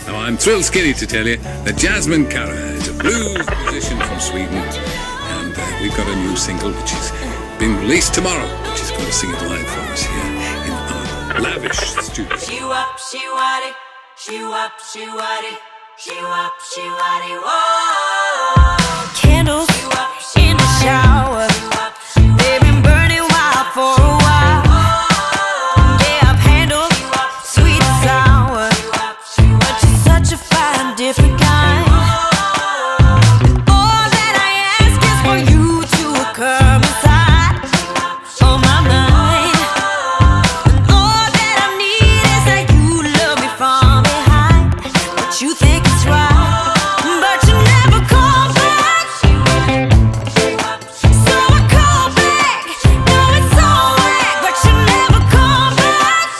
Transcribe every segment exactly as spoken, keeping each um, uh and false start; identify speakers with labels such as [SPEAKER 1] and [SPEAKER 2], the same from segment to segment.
[SPEAKER 1] Now, I'm thrilled skinny to tell you that Jasmine Cara is a blues musician from Sweden, and uh, we've got a new single which is being released tomorrow. She's going to sing it live for us here in our lavish studio.
[SPEAKER 2] She wop, she waddy, she wop, she waddy, she wop, she waddy, whoa.
[SPEAKER 3] Candles in the shower, they've been burning wild for a while. Yeah, I've handled sweet and sour, but you're such a fine, different kind. All that I ask is for you to come inside on my mind. And all that I need is that you love me from behind. But you think it's right, but you never call back. So I call back. No, it's so whack, but you never call back.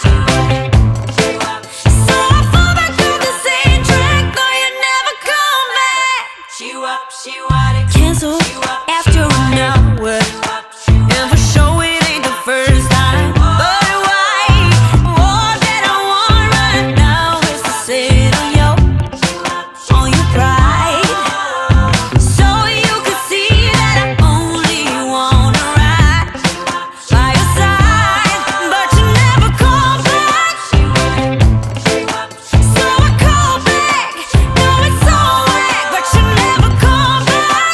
[SPEAKER 3] So I fall back on the same track, though you never come back.
[SPEAKER 2] She wop, she waddy,
[SPEAKER 3] Cancel after an hour, and for sure it ain't the first time. But why? All that I want right now is to sit on your, on your pride, so you can see that I only wanna ride by your side. But you never call back, so I call back. No, it's so whack, but you never call back.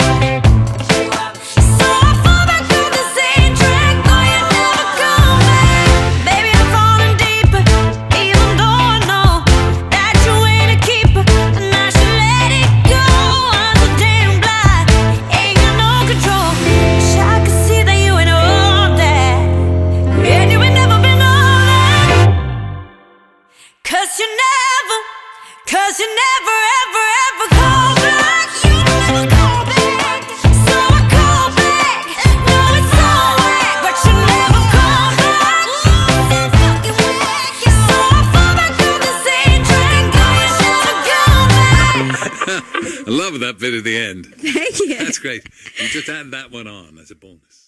[SPEAKER 3] So I fall back on the same track, though you never come back. Baby, I'm falling deeper, even though I know that you ain't a keeper, and I should let it go. I'm so damn blind, ain't got no control. Wish I could see that you ain't all that, and you ain't never been all that. Cause you never, cause you never, ever, ever call back. You never call back. So I call back. No, it's so whack, but you never call back. So I fall back on the same track, though you never come back.
[SPEAKER 1] I love that bit at the end.
[SPEAKER 4] Thank you.
[SPEAKER 1] That's great. You just add that one on as a bonus.